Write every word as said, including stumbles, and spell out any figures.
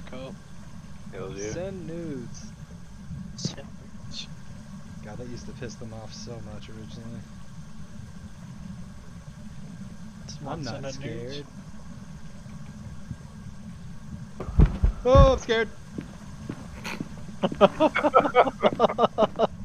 up. Hell yeah. Send nudes. Send God, that used to piss them off so much originally. I'm not sending scared. nudes. Oh, I'm scared.